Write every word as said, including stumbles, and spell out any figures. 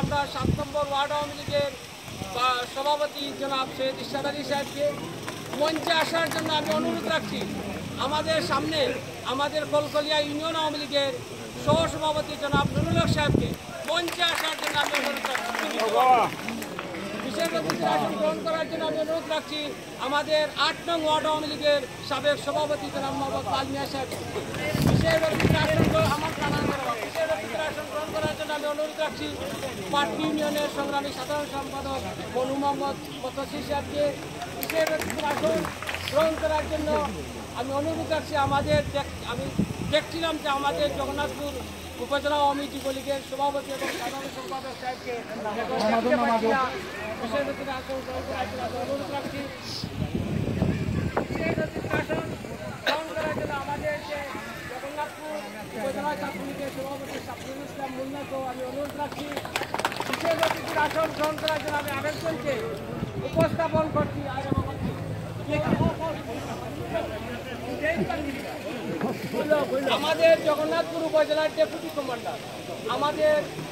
আমরা সাত নম্বর ওয়ার্ড আওয়ামী লীগের সভাপতি জনাব সৈয়দ ইরশাদ আলী সাহেবকে মঞ্চে আসার জন্য আমি অনুরোধ রাখছি। আমাদের সামনে আমাদের কলকলিয়া ইউনিয়ন আওয়ামী লীগের সহসভাপতি জনাব নুরুল হক সাহেবকে মঞ্চে আসার জন্য আমি অনুরোধ রাখছি। বিশেষ অতিথির আসন গ্রহণ করার জন্য আমি অনুরোধ রাখছি আমাদের আট নং ওয়ার্ড আওয়ামী লীগের সাবেক সভাপতি জনাব মোহাম্মদ লাল মিয়া সাহেব। বিশেষ অতিথির আসন আমার বিশেষ অতিথির আসন গ্রহণ করার জন্য আমি অনুরোধ রাখছি পার্টি ইউনিয়নের সংগ্রামী সাধারণ সম্পাদক মনু মোহাম্মদ মতসি সাহেবকে। বিশেষ অতিথির আসন গ্রহণ করার জন্য আমি অনুরোধ রাখছি আমাদের আমি দেখছিলাম যে আমাদের জগন্নাথপুর উপজেলা আওয়ামী যুবলীগের সভাপতি এবং সাধারণ সম্পাদক সাহেবকে বিশেষ অতিথির আসন গ্রহণ করার জন্য আমি অনুরোধ রাখছি। বিশেষ অতিথির আসন গ্রহণ করার জন্য আমাদের যে জগন্নাথপুর উপজেলা ছাত্রলীগের সভাপতি শাফিউল ইসলাম মুন্নাকেও আমি অনুরোধ রাখছি। বিশেষ অতিথির আসন গ্রহণ করার জন্য আমি আরেকজনকে উপস্থাপন করছি। আমাদের জগন্নাথপুর উপজেলার ডেপুটি কমান্ডার আমাদের